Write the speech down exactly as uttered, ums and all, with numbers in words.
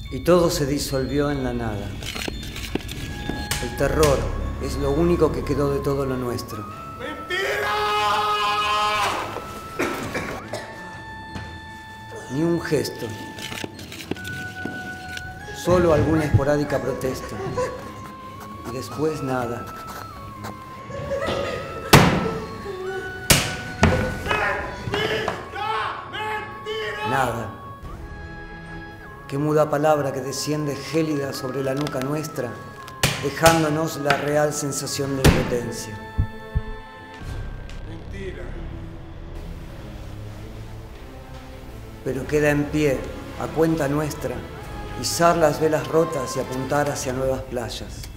Y todo se disolvió en la nada. El terror es lo único que quedó de todo lo nuestro. ¡Mentira! Ni un gesto. Solo alguna esporádica protesta. Y después nada. Nada. Qué muda palabra que desciende gélida sobre la nuca nuestra, dejándonos la real sensación de impotencia. Mentira. Pero queda en pie, a cuenta nuestra, izar las velas rotas y apuntar hacia nuevas playas.